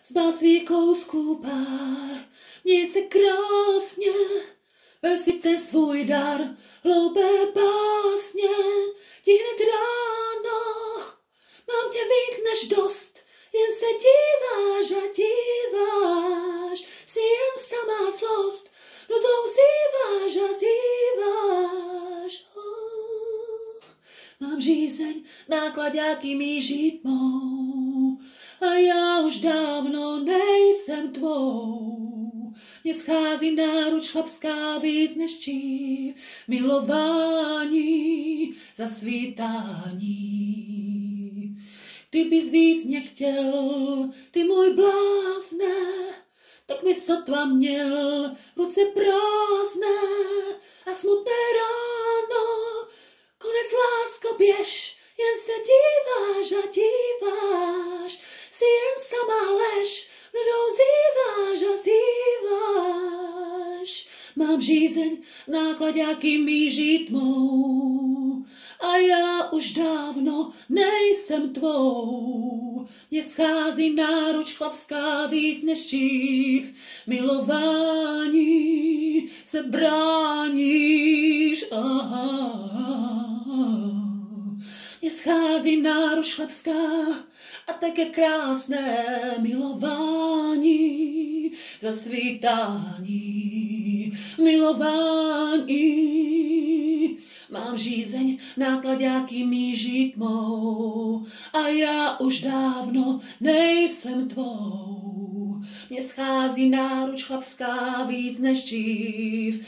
s básvíkou skupár, měj se krásně, vel si ten svůj dar, hloubé básně, ti hned ráno, mám tě víc než dost, jen se díváš a díváš, si jen samá zlost, no to zýváš a zýváš. Mám žízeň, náklaďáky mížit mou, a já už dávno nejsem tvou. Mně schází náruč chlapská víc než dřív, milování, zasvítání. Kdybys víc mě chtěl, ty můj blázne, tak by sotva měl ruce prázdné a smutné ráno. Konec, lásko, běž, jen se díváš a díváš, si jen sama lež, mnou zýváš a zýváš. Mám žízeň, náklaďáky míží tmou, a já už dávno nejsem tvou. Mně schází náruč chlapská víc než dřív, milování se bráníš. Mně schází náruč chlapská a také krásné milování, zasvítání, milování. Mám žízeň, náklaďáky míží tmou, a já už dávno nejsem tvou. Mně schází náruč chlapská víc než dřív,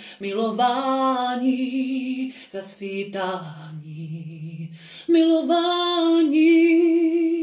milování, zasvítání, milování.